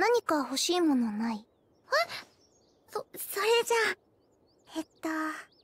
何か欲しいものない？それじゃあ。